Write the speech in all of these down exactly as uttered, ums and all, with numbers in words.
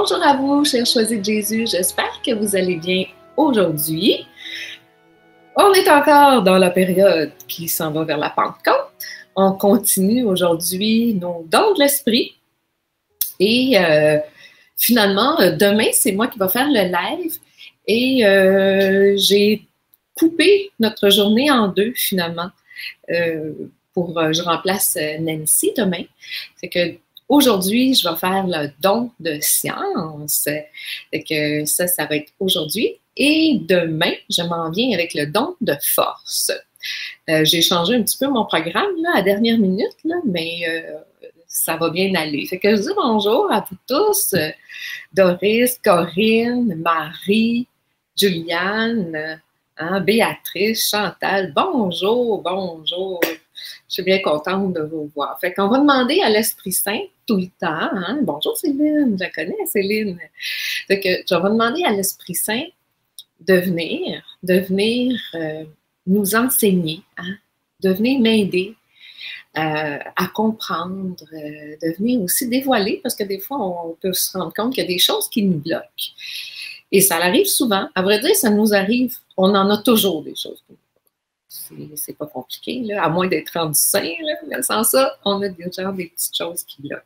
Bonjour à vous, chers choisis de Jésus. J'espère que vous allez bien aujourd'hui. On est encore dans la période qui s'en va vers la Pentecôte. On continue aujourd'hui nos dons de l'esprit. Et euh, finalement, demain, c'est moi qui vais faire le live. Et euh, j'ai coupé notre journée en deux, finalement. Euh, pour, euh, je remplace Nancy demain. C'est que aujourd'hui, je vais faire le don de science. Fait que ça, ça va être aujourd'hui. Et demain, je m'en viens avec le don de force. Euh, j'ai changé un petit peu mon programme là, à la dernière minute, là, mais euh, ça va bien aller. Fait que je dis bonjour à vous tous. Doris, Corinne, Marie, Juliane, hein, Béatrice, Chantal. Bonjour, bonjour. Je suis bien contente de vous voir. Fait qu'on va demander à l'Esprit Saint tout le temps. Hein? Bonjour Céline, je la connais Céline. Fait que je vais demander à l'Esprit Saint de venir, de venir euh, nous enseigner, hein? De venir m'aider euh, à comprendre, euh, de venir aussi dévoiler, parce que des fois, on peut se rendre compte qu'il y a des choses qui nous bloquent. Et ça arrive souvent. À vrai dire, ça nous arrive, on en a toujours des choses qui nous bloquent. C'est pas compliqué, là, à moins d'être rendu sain, là, mais sans ça, on a déjà des petites choses qui bloquent.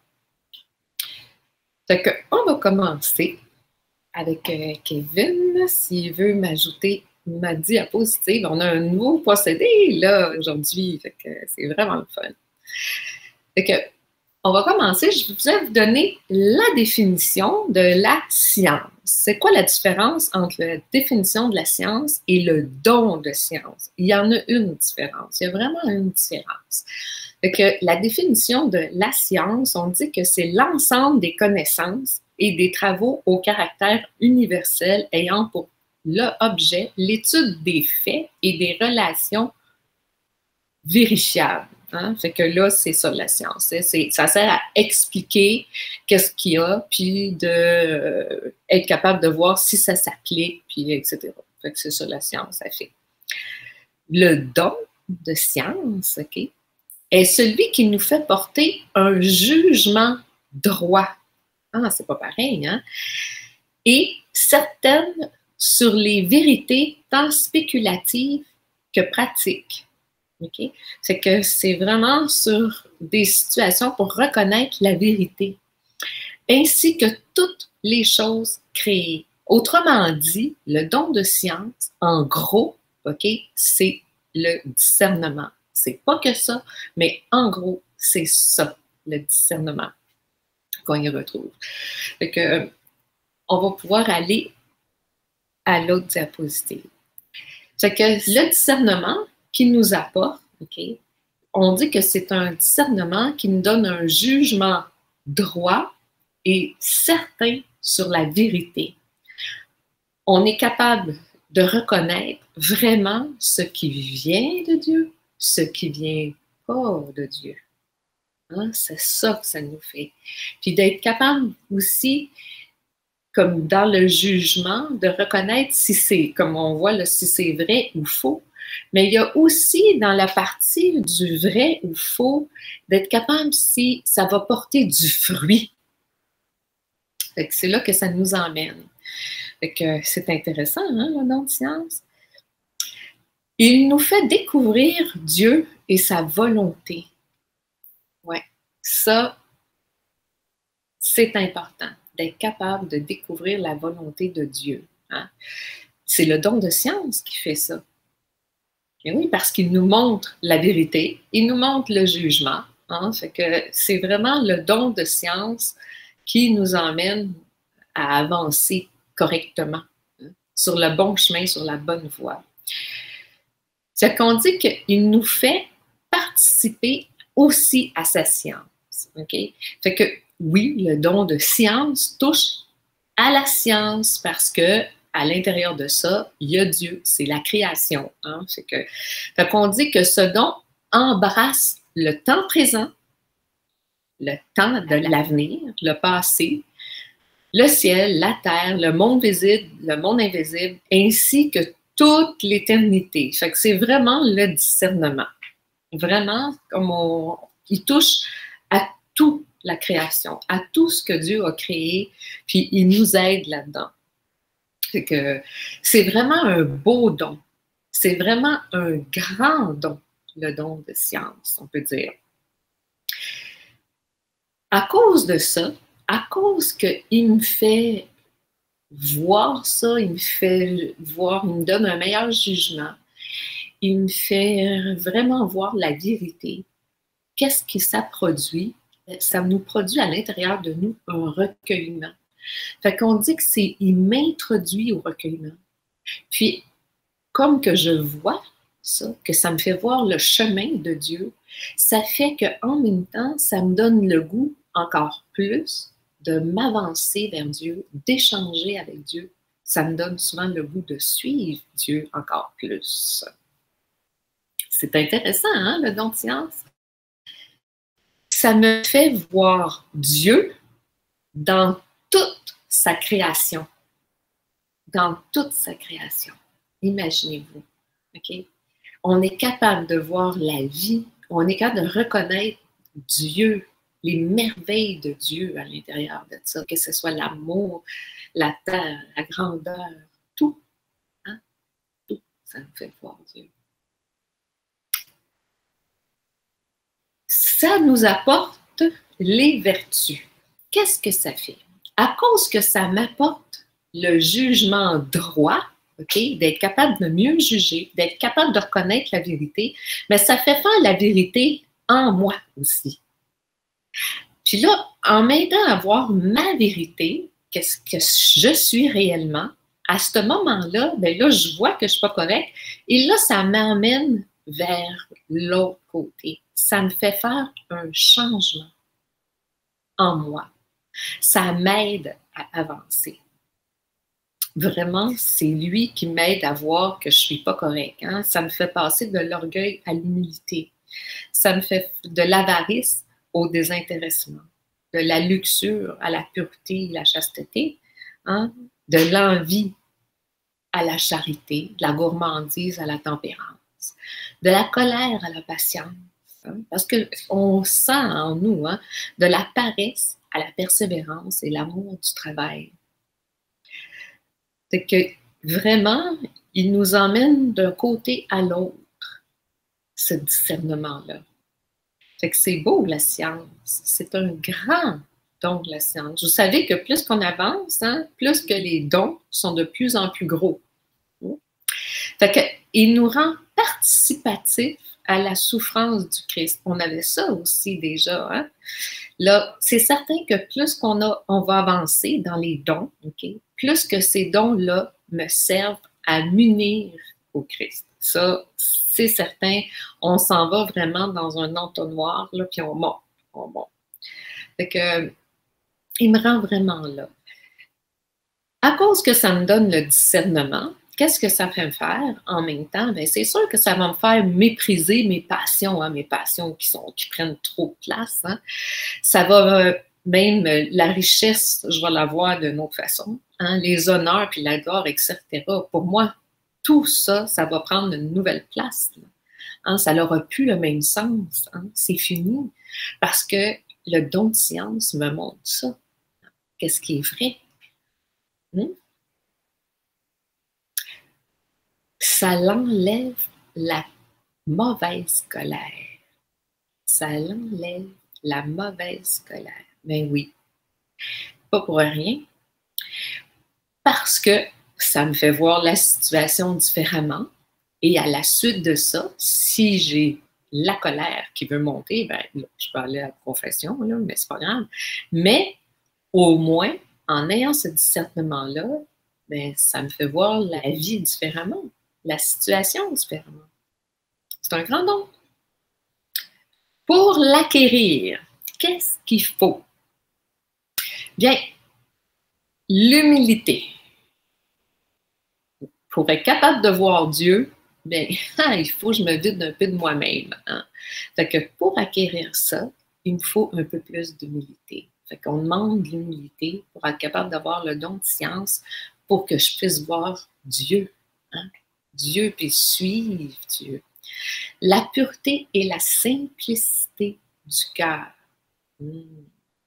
Fait que, on va commencer avec euh, Kevin, s'il veut m'ajouter ma diapositive. On a un nouveau procédé, là, aujourd'hui, fait que c'est vraiment le fun. Fait que, on va commencer, je vais vous donner la définition de la science. C'est quoi la différence entre la définition de la science et le don de science? Il y en a une différence, il y a vraiment une différence. Fait que la définition de la science, on dit que c'est l'ensemble des connaissances et des travaux au caractère universel ayant pour l'objet l'étude des faits et des relations vérifiables. Hein? Fait que là, c'est ça la science. C'est, ça sert à expliquer qu'est-ce qu'il y a, puis de euh, être capable de voir si ça s'applique, puis et cetera. Fait que c'est ça la science, ça fait. Le don de science, OK, est celui qui nous fait porter un jugement droit. Ah, c'est pas pareil, hein? Et certaines sur les vérités tant spéculatives que pratiques. Okay? C'est que c'est vraiment sur des situations pour reconnaître la vérité, ainsi que toutes les choses créées. Autrement dit, le don de science, en gros, okay, c'est le discernement. C'est pas que ça, mais en gros, c'est ça, le discernement qu'on y retrouve. Fait que, on va pouvoir aller à l'autre diapositive. Fait que le discernement qui nous apporte, okay, on dit que c'est un discernement qui nous donne un jugement droit et certain sur la vérité. On est capable de reconnaître vraiment ce qui vient de Dieu, ce qui vient pas de Dieu. Hein? C'est ça que ça nous fait. Puis d'être capable aussi, comme dans le jugement, de reconnaître si c'est, comme on voit, là, si c'est vrai ou faux. Mais il y a aussi dans la partie du vrai ou faux, d'être capable si ça va porter du fruit. Fait que c'est là que ça nous emmène. Fait que c'est intéressant, hein, le don de science. Il nous fait découvrir Dieu et sa volonté. Ouais, ça, c'est important, d'être capable de découvrir la volonté de Dieu. Hein. C'est le don de science qui fait ça. Et oui, parce qu'il nous montre la vérité, il nous montre le jugement. Hein, fait que c'est vraiment le don de science qui nous emmène à avancer correctement, hein, sur le bon chemin, sur la bonne voie. C'est qu'on dit qu'il nous fait participer aussi à sa science. Okay? Fait que oui, le don de science touche à la science parce que à l'intérieur de ça, il y a Dieu, c'est la création. Hein? Fait que, fait qu'on dit que ce don embrasse le temps présent, le temps de l'avenir, le passé, le ciel, la terre, le monde visible, le monde invisible, ainsi que toute l'éternité. Fait que c'est vraiment le discernement. Vraiment, comme on, il touche à tous la création, à tout ce que Dieu a créé, puis il nous aide là-dedans. C'est vraiment un beau don. C'est vraiment un grand don, le don de science, on peut dire. À cause de ça, à cause qu'il me fait voir ça, il me fait voir, il me donne un meilleur jugement, il me fait vraiment voir la vérité. Qu'est-ce que ça produit? Ça nous produit à l'intérieur de nous un recueillement. Fait qu'on dit que c'est, il m'introduit au recueillement. Puis, comme que je vois ça, que ça me fait voir le chemin de Dieu, ça fait qu'en même temps, ça me donne le goût encore plus de m'avancer vers Dieu, d'échanger avec Dieu. Ça me donne souvent le goût de suivre Dieu encore plus. C'est intéressant, hein, le don de science? Ça me fait voir Dieu dans toute sa création. Dans toute sa création. Imaginez-vous. Okay? On est capable de voir la vie, on est capable de reconnaître Dieu, les merveilles de Dieu à l'intérieur de ça, que ce soit l'amour, la terre, la grandeur, tout. Hein? Tout, ça nous fait voir Dieu. Ça nous apporte les vertus. Qu'est-ce que ça fait? À cause que ça m'apporte le jugement droit, okay, d'être capable de mieux juger, d'être capable de reconnaître la vérité, mais ça fait faire la vérité en moi aussi. Puis là, en m'aidant à voir ma vérité, qu'est-ce que je suis réellement, à ce moment-là, ben là, je vois que je ne suis pas correcte, et là, ça m'amène vers l'autre côté. Ça me fait faire un changement en moi. Ça m'aide à avancer. Vraiment, c'est lui qui m'aide à voir que je ne suis pas correcte. Hein? Ça me fait passer de l'orgueil à l'humilité. Ça me fait de l'avarice au désintéressement, de la luxure à la pureté et la chasteté, hein? De l'envie à la charité, de la gourmandise à la tempérance, de la colère à la patience. Hein? Parce qu'on sent en nous, hein, de la paresse à la persévérance et l'amour du travail. C'est que vraiment, il nous emmène d'un côté à l'autre, ce discernement-là. Fait que c'est beau, la science. C'est un grand don de la science. Vous savez que plus qu'on avance, hein, plus que les dons sont de plus en plus gros. Fait que, il nous rend participatifs à la souffrance du Christ. On avait ça aussi déjà. Hein? Là, c'est certain que plus qu'on a, on va avancer dans les dons, okay? Plus que ces dons-là me servent à m'unir au Christ. Ça, c'est certain, on s'en va vraiment dans un entonnoir, là, puis on monte, on monte. Fait que, il me rend vraiment là. À cause que ça me donne le discernement, qu'est-ce que ça fait me faire en même temps? Bien, c'est sûr que ça va me faire mépriser mes passions, hein, mes passions qui, sont, qui prennent trop de place. Hein. Ça va euh, même, euh, la richesse, je vais la voir d'une autre façon. Hein, les honneurs, puis la gloire, et cetera. Pour moi, tout ça, ça va prendre une nouvelle place. Hein, ça n'aura plus le même sens. Hein, c'est fini. Parce que le don de science me montre ça. Qu'est-ce qui est vrai? Hum? Ça l'enlève la mauvaise colère. Ça l'enlève la mauvaise colère. Mais oui, pas pour rien. Parce que ça me fait voir la situation différemment. Et à la suite de ça, si j'ai la colère qui veut monter, ben, là, je peux aller à la confession, là, mais c'est pas grave. Mais au moins, en ayant ce discernement-là, ben, ça me fait voir la vie différemment, la situation différemment. C'est un grand don. Pour l'acquérir, qu'est-ce qu'il faut? Bien, l'humilité. Pour être capable de voir Dieu, bien, il faut que je me vide un peu de moi-même. Hein? Fait que pour acquérir ça, il me faut un peu plus d'humilité. Fait qu'on demande de l'humilité pour être capable d'avoir le don de science pour que je puisse voir Dieu. Hein? Dieu, puis suivre Dieu. La pureté et la simplicité du cœur. Mmh.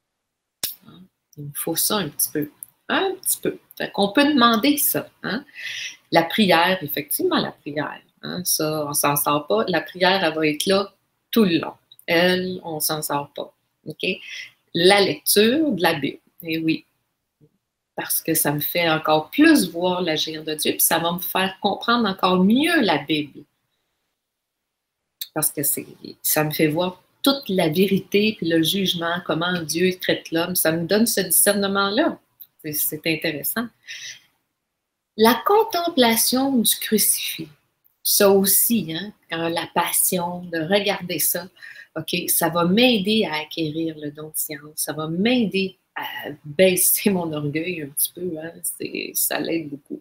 Il me faut ça un petit peu. Un petit peu. Fait qu'on peut demander ça. Hein? La prière, effectivement, la prière. Hein? Ça, on ne s'en sort pas. La prière, elle va être là tout le long. Elle, on ne s'en sort pas. OK? La lecture de la Bible. Et oui, parce que ça me fait encore plus voir l'agir de Dieu, puis ça va me faire comprendre encore mieux la Bible. Parce que c'est, ça me fait voir toute la vérité, puis le jugement, comment Dieu traite l'homme. Ça me donne ce discernement-là. C'est, c'est intéressant. La contemplation du crucifix, ça aussi, hein, quand la passion, de regarder ça, OK, ça va m'aider à acquérir le don de science, ça va m'aider à baisser mon orgueil un petit peu, hein, c'est, ça l'aide beaucoup.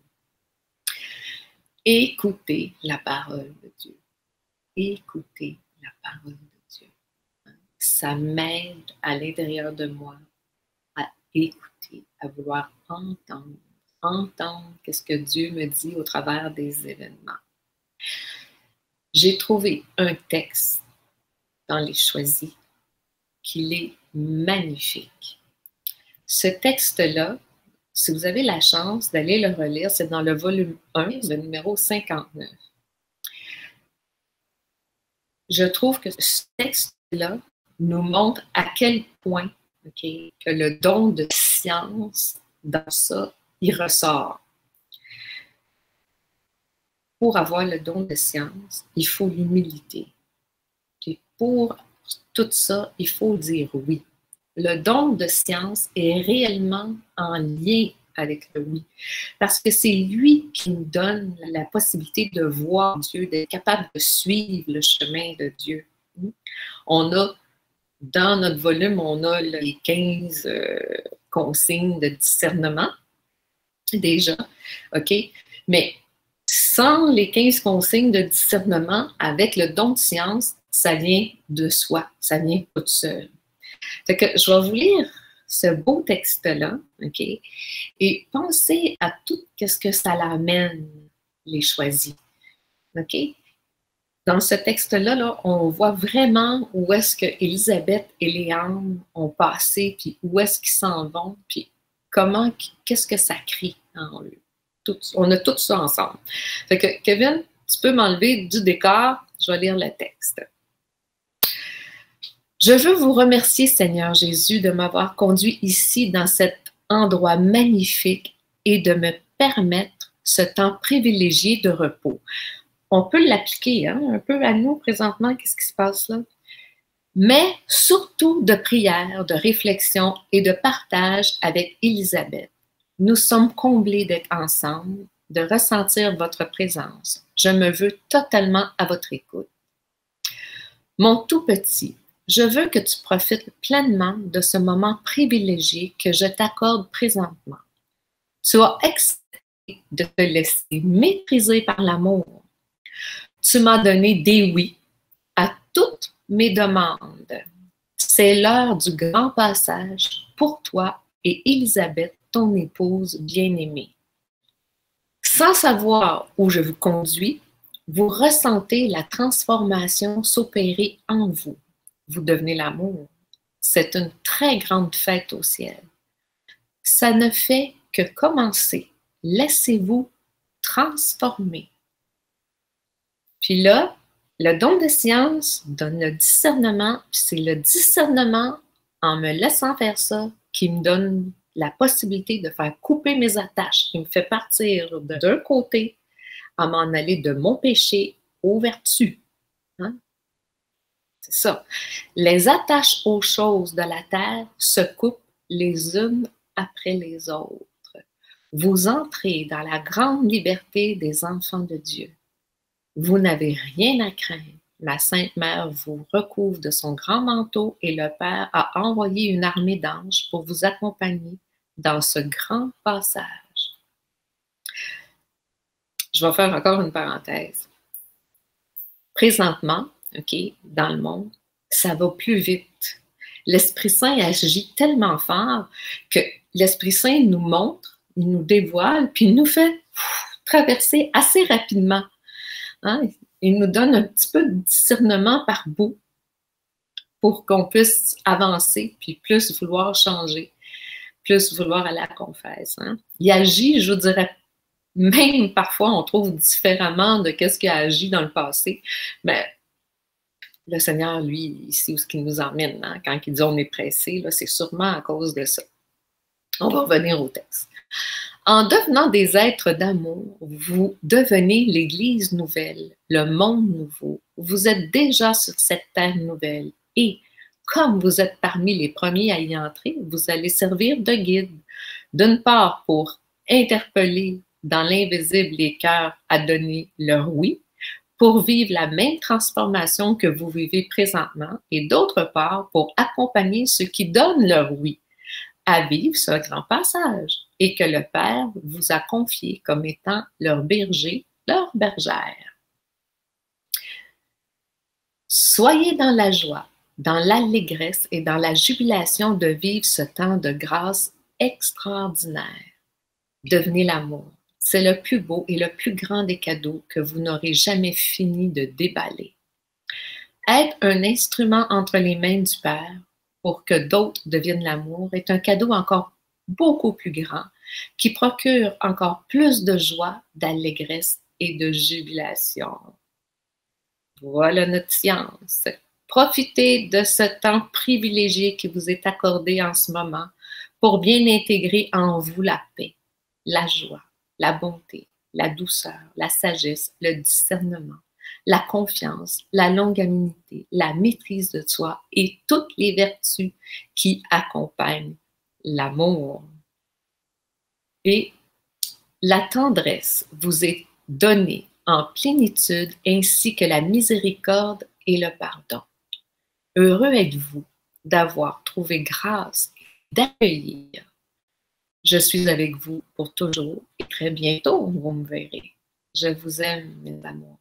Écoutez la parole de Dieu. Écoutez la parole de Dieu. Ça m'aide à l'intérieur de moi à écouter, à vouloir entendre, entendre qu'est-ce que Dieu me dit au travers des événements. J'ai trouvé un texte dans les choisis qu'il est magnifique. Ce texte-là, si vous avez la chance d'aller le relire, c'est dans le volume un, le numéro cinquante-neuf. Je trouve que ce texte-là nous montre à quel point okay, que le don de science, dans ça, il ressort. Pour avoir le don de science, il faut l'humilité. Puis pour tout ça, il faut dire oui. Le don de science est réellement en lien avec le oui. Parce que c'est lui qui nous donne la possibilité de voir Dieu, d'être capable de suivre le chemin de Dieu. On a, dans notre volume, on a les quinze euh, consignes de discernement, déjà, OK? Mais sans les quinze consignes de discernement, avec le don de science, ça vient de soi, ça vient tout seul. Fait que je vais vous lire ce beau texte-là, OK? Et pensez à tout ce que ça l'amène, les choisis, OK? Dans ce texte-là, là, on voit vraiment où est-ce que Élisabeth et Léandre ont passé, puis où est-ce qu'ils s'en vont, puis comment, qu'est-ce que ça crée en eux. Tout, on a tout ça ensemble. Fait que, Kevin, tu peux m'enlever du décor, je vais lire le texte. Je veux vous remercier, Seigneur Jésus, de m'avoir conduit ici dans cet endroit magnifique et de me permettre ce temps privilégié de repos. On peut l'appliquer hein, un peu à nous présentement, qu'est-ce qui se passe là? Mais surtout de prière, de réflexion et de partage avec Élisabeth. Nous sommes comblés d'être ensemble, de ressentir votre présence. Je me veux totalement à votre écoute. Mon tout petit, je veux que tu profites pleinement de ce moment privilégié que je t'accorde présentement. Tu as accepté de te laisser maîtriser par l'amour. Tu m'as donné des oui à toutes mes demandes. C'est l'heure du grand passage pour toi et Élisabeth, ton épouse bien-aimée. Sans savoir où je vous conduis, vous ressentez la transformation s'opérer en vous. Vous devenez l'amour. C'est une très grande fête au ciel. Ça ne fait que commencer. Laissez-vous transformer. Puis là, le don de science donne le discernement, puis c'est le discernement, en me laissant faire ça, qui me donne la possibilité de faire couper mes attaches, qui me fait partir d'un côté, à m'en aller de mon péché aux vertus. Hein? C'est ça. Les attaches aux choses de la terre se coupent les unes après les autres. Vous entrez dans la grande liberté des enfants de Dieu. Vous n'avez rien à craindre. La Sainte Mère vous recouvre de son grand manteau et le Père a envoyé une armée d'anges pour vous accompagner dans ce grand passage. Je vais faire encore une parenthèse. Présentement, OK, dans le monde, ça va plus vite. L'Esprit Saint agit tellement fort que l'Esprit Saint nous montre, il nous dévoile, puis il nous fait pff, traverser assez rapidement. Hein? Il nous donne un petit peu de discernement par bout pour qu'on puisse avancer, puis plus vouloir changer. plus vouloir aller à la confesse. Hein? Il agit, je vous dirais, même parfois, on trouve différemment de ce qu'il a agi dans le passé. Mais le Seigneur, lui, ici où ce qu'il nous emmène, hein? Quand il dit on est pressé, c'est sûrement à cause de ça. On va revenir au texte. En devenant des êtres d'amour, vous devenez l'Église nouvelle, le monde nouveau. Vous êtes déjà sur cette terre nouvelle et, comme vous êtes parmi les premiers à y entrer, vous allez servir de guide, d'une part pour interpeller dans l'invisible les cœurs à donner leur oui, pour vivre la même transformation que vous vivez présentement, et d'autre part pour accompagner ceux qui donnent leur oui à vivre ce grand passage et que le Père vous a confié comme étant leur berger, leur bergère. Soyez dans la joie, dans l'allégresse et dans la jubilation de vivre ce temps de grâce extraordinaire. Devenez l'amour. C'est le plus beau et le plus grand des cadeaux que vous n'aurez jamais fini de déballer. Être un instrument entre les mains du Père pour que d'autres deviennent l'amour est un cadeau encore beaucoup plus grand qui procure encore plus de joie, d'allégresse et de jubilation. Voilà notre science. Profitez de ce temps privilégié qui vous est accordé en ce moment pour bien intégrer en vous la paix, la joie, la bonté, la douceur, la sagesse, le discernement, la confiance, la longanimité, la maîtrise de soi et toutes les vertus qui accompagnent l'amour. Et la tendresse vous est donnée en plénitude ainsi que la miséricorde et le pardon. Heureux êtes-vous d'avoir trouvé grâce et d'accueillir. Je suis avec vous pour toujours et très bientôt vous me verrez. Je vous aime, mes amours.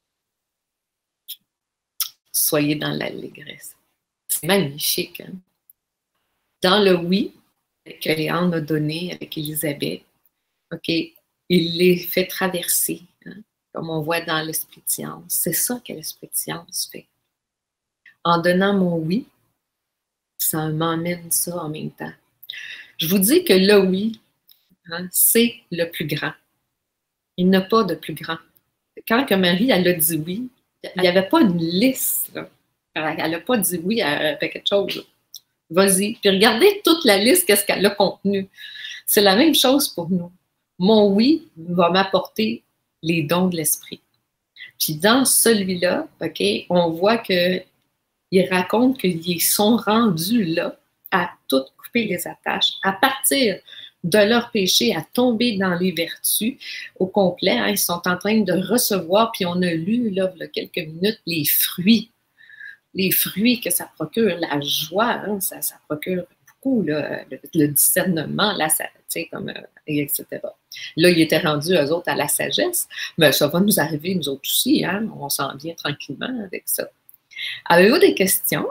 Soyez dans l'allégresse. C'est magnifique. Hein? Dans le oui que Léon a donné avec Élisabeth, ok, il les fait traverser, hein, comme on voit dans l'esprit de science. C'est ça que l'esprit de science fait. En donnant mon oui, ça m'emmène ça en même temps. Je vous dis que le oui, hein, c'est le plus grand. Il n'y a pas de plus grand. Quand que Marie, elle a dit oui, il n'y avait pas une liste. Là. Elle n'a pas dit oui à quelque chose. Vas-y. Puis regardez toute la liste, qu'est-ce qu'elle a contenu. C'est la même chose pour nous. Mon oui va m'apporter les dons de l'esprit. Puis dans celui-là, OK, on voit qu'il raconte qu'ils sont rendus là à tout couper les attaches, à partir de leur péché, à tomber dans les vertus au complet. Hein, ils sont en train de recevoir, puis on a lu là, il y a quelques minutes, les fruits. Les fruits que ça procure, la joie, hein, ça, ça procure beaucoup, là, le, le discernement, là, ça, comme, euh, et cetera. Là, ils étaient rendus, eux autres, à la sagesse, mais ça va nous arriver, nous autres aussi, hein, on s'en vient tranquillement avec ça. Avez-vous des questions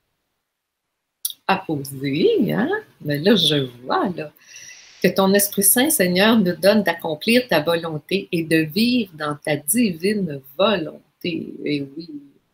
à poser? Hein? Mais là, je vois là, que ton Esprit Saint, Seigneur, nous donne d'accomplir ta volonté et de vivre dans ta divine volonté. Et oui,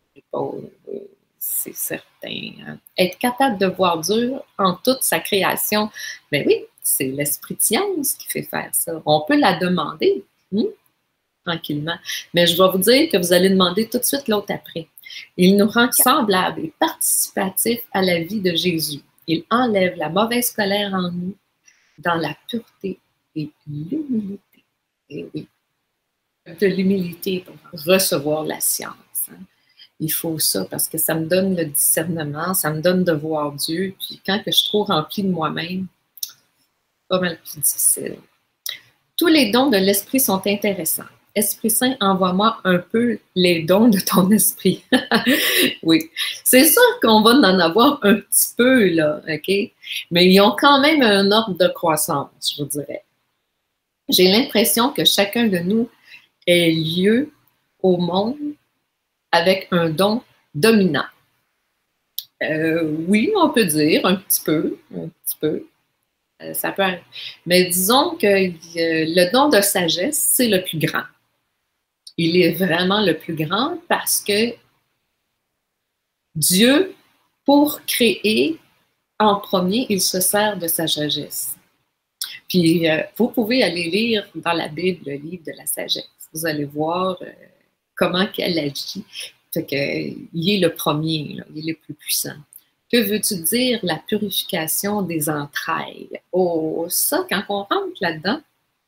c'est certain. Hein? Être capable de voir Dieu en toute sa création, ben oui, c'est l'Esprit de science qui fait faire ça. On peut la demander, hein? Tranquillement. Mais je dois vous dire que vous allez demander tout de suite l'autre après. Il nous rend semblables et participatifs à la vie de Jésus. Il enlève la mauvaise colère en nous dans la pureté et l'humilité. Et oui, de l'humilité pour recevoir la science. Hein. Il faut ça parce que ça me donne le discernement, ça me donne de voir Dieu. Puis quand que je suis trop remplie de moi-même, pas mal plus difficile. Tous les dons de l'Esprit sont intéressants. Esprit Saint, envoie-moi un peu les dons de ton esprit. Oui, c'est sûr qu'on va en avoir un petit peu, là, OK? Mais ils ont quand même un ordre de croissance, je vous dirais. J'ai l'impression que chacun de nous est lieu au monde avec un don dominant. Euh, oui, on peut dire un petit peu, un petit peu. Euh, ça peut arriver. Mais disons que euh, le don de sagesse, c'est le plus grand. Il est vraiment le plus grand parce que Dieu, pour créer, en premier, il se sert de sa sagesse. Puis, euh, vous pouvez aller lire dans la Bible le livre de la sagesse. Vous allez voir euh, comment qu'elle agit. Fait que, il est le premier, là, il est le plus puissant. Que veux-tu dire la purification des entrailles? Oh, ça, quand on rentre là-dedans,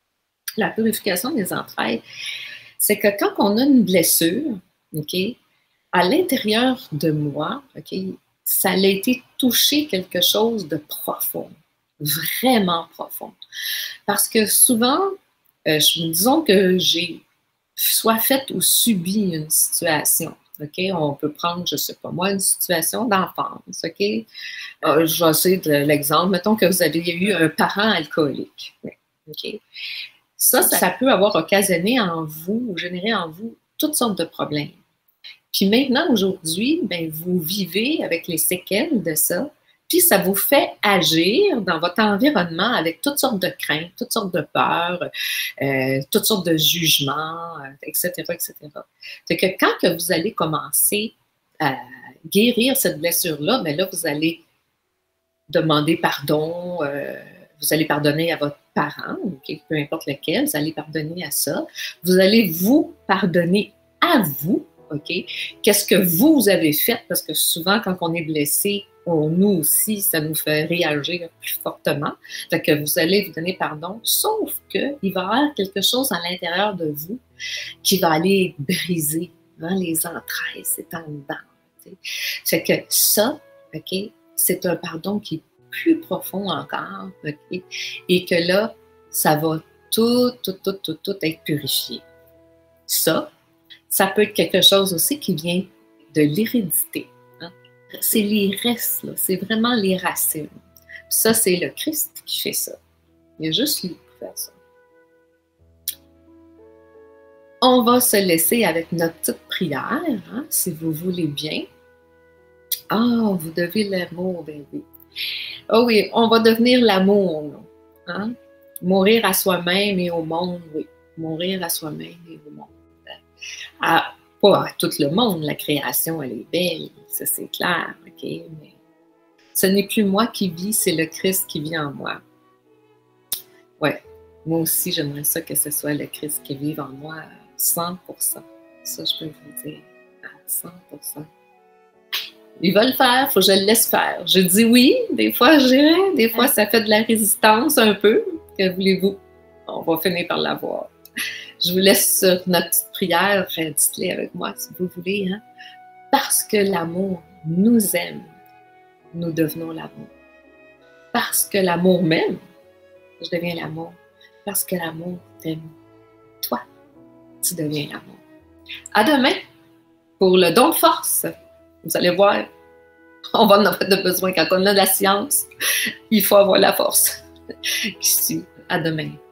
la purification des entrailles, c'est que quand on a une blessure, OK, à l'intérieur de moi, OK, ça a été touché quelque chose de profond, vraiment profond. Parce que souvent, euh, disons que j'ai soit fait ou subi une situation. OK? On peut prendre, je ne sais pas moi, une situation d'enfance. OK? Euh, je vais essayer de l'exemple. Mettons que vous avez eu un parent alcoolique. OK? Ça, ça peut avoir occasionné en vous, ou généré en vous toutes sortes de problèmes. Puis maintenant, aujourd'hui, ben, vous vivez avec les séquelles de ça, puis ça vous fait agir dans votre environnement avec toutes sortes de craintes, toutes sortes de peurs, euh, toutes sortes de jugements, euh, et cetera, et cetera. C'est que quand que vous allez commencer à guérir cette blessure-là, bien là, vous allez demander pardon, euh, vous allez pardonner à votre parent, okay, peu importe lequel, vous allez pardonner à ça. Vous allez vous pardonner à vous, OK? Qu'est-ce que vous avez fait? Parce que souvent, quand on est blessé, on, nous aussi, ça nous fait réagir plus fortement. Fait que vous allez vous donner pardon, sauf qu'il va y avoir quelque chose à l'intérieur de vous qui va aller briser hein, les entrailles, c'est en dedans. T'sais. Fait que ça, OK, c'est un pardon qui est plus profond encore, OK? Et que là, ça va tout, tout, tout, tout, tout être purifié. Ça, ça peut être quelque chose aussi qui vient de l'hérédité. Hein? C'est les restes, là, c'est vraiment les racines. Ça, c'est le Christ qui fait ça. Il y a juste lui pour faire ça. On va se laisser avec notre petite prière, hein, si vous voulez bien. Ah, oh, vous devez l'amour, bébé. Oh oui, on va devenir l'amour. Hein? Mourir à soi-même et au monde, oui. Mourir à soi-même et au monde. À, pas à tout le monde, la création, elle est belle, ça c'est clair, OK? Mais ce n'est plus moi qui vis, c'est le Christ qui vit en moi. Ouais, moi aussi, j'aimerais ça que ce soit le Christ qui vive en moi à cent pour cent. Ça, je peux vous dire, à cent pour cent. Il va le faire, il faut que je le laisse faire. Je dis oui, des fois je dirais, des fois ça fait de la résistance un peu. Que voulez-vous? On va finir par l'avoir. Je vous laisse sur notre petite prière, dites-les avec moi si vous voulez. Hein? Parce que l'amour nous aime, nous devenons l'amour. Parce que l'amour m'aime, je deviens l'amour. Parce que l'amour t'aime, toi, tu deviens l'amour. À demain pour le don de force. Vous allez voir, on va en avoir de besoin quand on a de la science. Il faut avoir la force qui suit. À demain.